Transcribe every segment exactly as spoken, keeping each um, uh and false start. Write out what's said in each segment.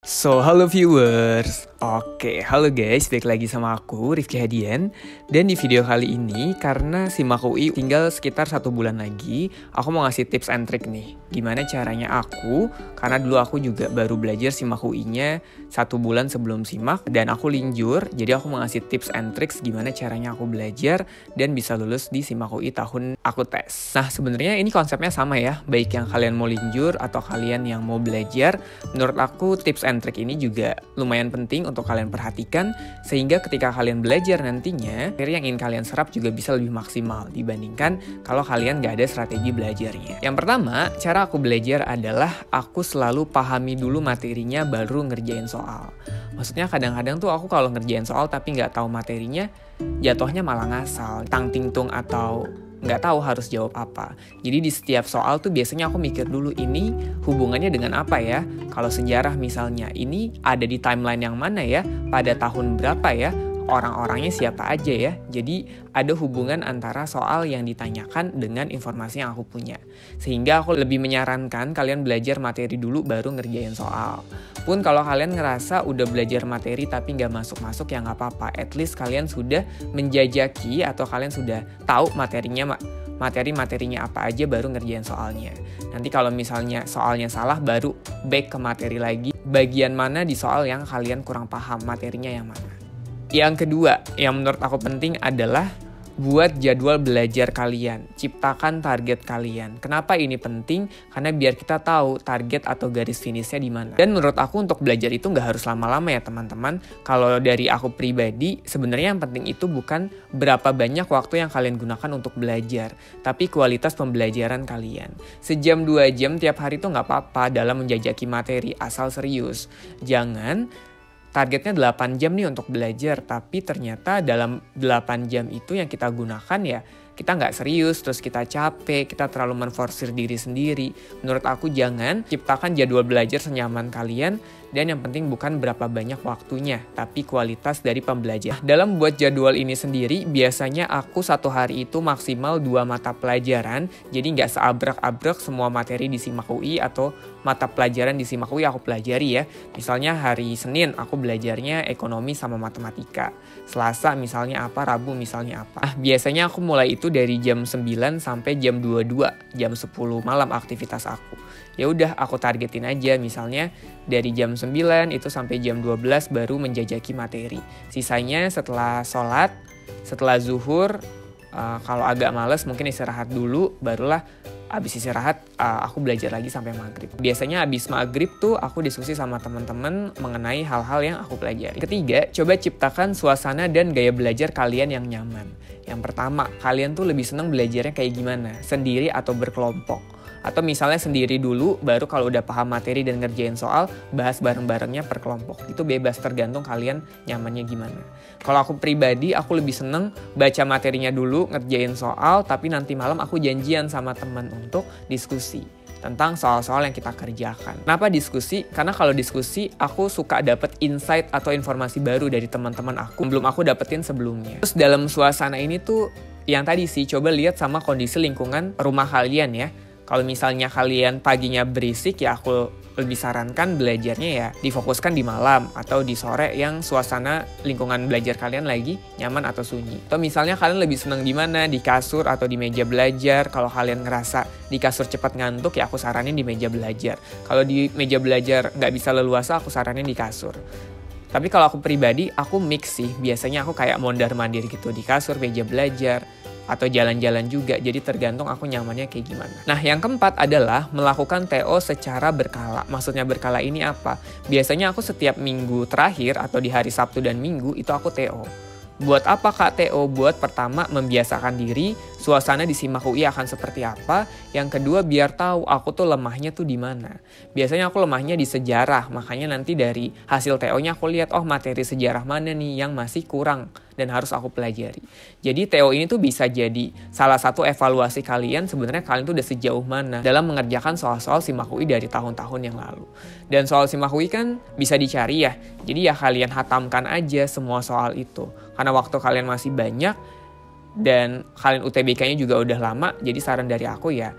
So, halo viewers. Oke, halo guys, balik lagi sama aku, Rifki Hadian. Dan di video kali ini, karena SIMAK U I tinggal sekitar satu bulan lagi, aku mau ngasih tips and trick nih. Gimana caranya aku, karena dulu aku juga baru belajar SIMAK U I-nya satu bulan sebelum SIMAK, dan aku linjur, jadi aku mau ngasih tips and tricks gimana caranya aku belajar dan bisa lulus di SIMAK U I tahun aku tes. Nah, sebenarnya ini konsepnya sama ya, baik yang kalian mau linjur atau kalian yang mau belajar. Menurut aku tips and trick ini juga lumayan penting untuk kalian perhatikan, sehingga ketika kalian belajar nantinya, materi yang ingin kalian serap juga bisa lebih maksimal dibandingkan kalau kalian gak ada strategi belajarnya. Yang pertama, cara aku belajar adalah aku selalu pahami dulu materinya baru ngerjain soal. Maksudnya kadang-kadang tuh aku kalau ngerjain soal tapi gak tahu materinya, jatuhnya malah ngasal, tang-ting-tung atau nggak tahu harus jawab apa. Jadi di setiap soal tuh biasanya aku mikir dulu ini hubungannya dengan apa ya. Kalau sejarah misalnya, ini ada di timeline yang mana ya, pada tahun berapa ya, orang-orangnya siapa aja ya. Jadi ada hubungan antara soal yang ditanyakan dengan informasi yang aku punya. Sehingga aku lebih menyarankan kalian belajar materi dulu baru ngerjain soal. Pun kalau kalian ngerasa udah belajar materi tapi nggak masuk-masuk ya nggak apa-apa. At least kalian sudah menjajaki atau kalian sudah tahu materinya materi-materinya apa aja baru ngerjain soalnya. Nanti kalau misalnya soalnya salah baru back ke materi lagi. Bagian mana di soal yang kalian kurang paham, materinya yang mana. Yang kedua, yang menurut aku penting adalah buat jadwal belajar kalian, ciptakan target kalian. Kenapa ini penting? Karena biar kita tahu target atau garis finishnya di mana. Dan menurut aku untuk belajar itu nggak harus lama-lama ya teman-teman. Kalau dari aku pribadi, sebenarnya yang penting itu bukan berapa banyak waktu yang kalian gunakan untuk belajar, tapi kualitas pembelajaran kalian. Sejam dua jam tiap hari itu nggak apa-apa dalam menjajaki materi, asal serius. Jangan targetnya delapan jam nih untuk belajar, tapi ternyata dalam delapan jam itu yang kita gunakan ya kita nggak serius, terus kita capek, kita terlalu menforsir diri sendiri. Menurut aku jangan, ciptakan jadwal belajar senyaman kalian, dan yang penting bukan berapa banyak waktunya, tapi kualitas dari pembelajaran. Dalam buat jadwal ini sendiri, biasanya aku satu hari itu maksimal dua mata pelajaran, jadi nggak seabrek-abrek semua materi di SIMAK U I atau mata pelajaran di SIMAK U I aku pelajari ya. Misalnya hari Senin aku belajarnya ekonomi sama matematika. Selasa misalnya apa, Rabu misalnya apa. Nah, biasanya aku mulai itu dari jam sembilan sampai jam dua puluh dua, jam sepuluh malam aktivitas aku. Ya udah aku targetin aja, misalnya dari jam sembilan itu sampai jam dua belas baru menjajaki materi. Sisanya setelah sholat, setelah zuhur, uh, kalau agak males mungkin istirahat dulu, barulah abis istirahat uh, aku belajar lagi sampai maghrib. Biasanya abis maghrib tuh aku diskusi sama teman-teman mengenai hal-hal yang aku pelajari. Ketiga, coba ciptakan suasana dan gaya belajar kalian yang nyaman. Yang pertama, kalian tuh lebih senang belajarnya kayak gimana? Sendiri atau berkelompok? Atau misalnya sendiri dulu, baru kalau udah paham materi dan ngerjain soal, bahas bareng-barengnya per kelompok. Itu bebas, tergantung kalian nyamannya gimana. Kalau aku pribadi, aku lebih seneng baca materinya dulu, ngerjain soal, tapi nanti malam aku janjian sama teman untuk diskusi tentang soal-soal yang kita kerjakan. Kenapa diskusi? Karena kalau diskusi, aku suka dapet insight atau informasi baru dari teman-teman aku, belum aku dapetin sebelumnya. Terus dalam suasana ini tuh, yang tadi sih, coba lihat sama kondisi lingkungan rumah kalian ya. Kalau misalnya kalian paginya berisik ya aku lebih sarankan belajarnya ya difokuskan di malam atau di sore yang suasana lingkungan belajar kalian lagi nyaman atau sunyi. Atau misalnya kalian lebih senang di mana? Di kasur atau di meja belajar. Kalau kalian ngerasa di kasur cepat ngantuk ya aku saranin di meja belajar. Kalau di meja belajar nggak bisa leluasa aku saranin di kasur. Tapi kalau aku pribadi aku mix sih. Biasanya aku kayak mondar-mandir gitu di kasur, meja belajar, atau jalan-jalan juga, jadi tergantung aku nyamannya kayak gimana. Nah, yang keempat adalah melakukan T O secara berkala. Maksudnya berkala ini apa? Biasanya aku setiap minggu terakhir atau di hari Sabtu dan Minggu itu aku T O. Buat apa Kak T O? Buat pertama membiasakan diri, suasana di SIMAK U I akan seperti apa. Yang kedua biar tahu aku tuh lemahnya tuh di mana. Biasanya aku lemahnya di sejarah, makanya nanti dari hasil T O-nya aku lihat oh materi sejarah mana nih yang masih kurang dan harus aku pelajari. Jadi T O ini tuh bisa jadi salah satu evaluasi kalian sebenarnya kalian tuh udah sejauh mana dalam mengerjakan soal-soal SIMAK U I dari tahun-tahun yang lalu. Dan soal SIMAK U I kan bisa dicari ya. Jadi ya kalian hatamkan aja semua soal itu. Karena waktu kalian masih banyak dan kalian U T B K-nya juga udah lama, jadi saran dari aku ya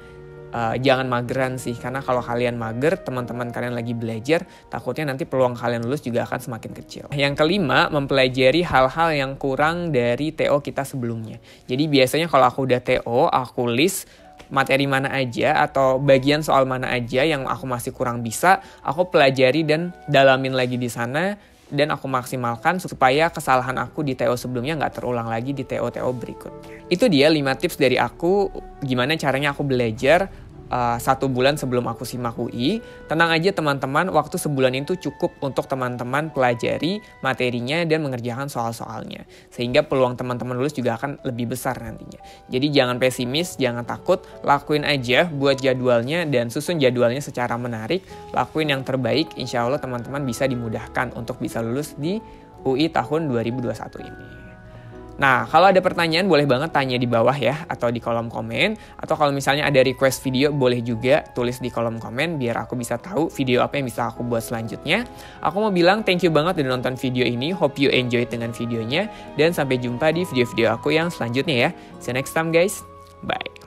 uh, jangan mageran sih. Karena kalau kalian mager, teman-teman kalian lagi belajar, takutnya nanti peluang kalian lulus juga akan semakin kecil. Yang kelima, mempelajari hal-hal yang kurang dari T O kita sebelumnya. Jadi biasanya kalau aku udah T O, aku list materi mana aja atau bagian soal mana aja yang aku masih kurang bisa, aku pelajari dan dalamin lagi di sana, dan aku maksimalkan supaya kesalahan aku di T O sebelumnya nggak terulang lagi di T O-T O berikutnya. Itu dia lima tips dari aku, gimana caranya aku belajar Uh, satu bulan sebelum aku SIMAK U I. Tenang aja teman-teman, waktu sebulan itu cukup untuk teman-teman pelajari materinya dan mengerjakan soal-soalnya. Sehingga peluang teman-teman lulus juga akan lebih besar nantinya. Jadi jangan pesimis, jangan takut, lakuin aja, buat jadwalnya dan susun jadwalnya secara menarik. Lakuin yang terbaik, insya Allah teman-teman bisa dimudahkan untuk bisa lulus di U I tahun dua ribu dua puluh satu ini. Nah, kalau ada pertanyaan boleh banget tanya di bawah ya, atau di kolom komen. Atau kalau misalnya ada request video, boleh juga tulis di kolom komen biar aku bisa tahu video apa yang bisa aku buat selanjutnya. Aku mau bilang thank you banget udah nonton video ini, hope you enjoy dengan videonya. Dan sampai jumpa di video-video aku yang selanjutnya ya. See you next time guys, bye.